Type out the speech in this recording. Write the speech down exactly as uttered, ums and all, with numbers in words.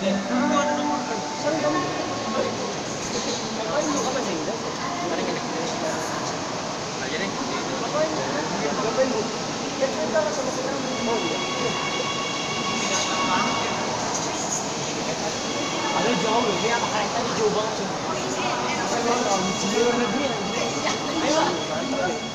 Ada jauh loh, dia makanya tadi jauh banget. Saya mau tahu, jiwa negeri. Ayo.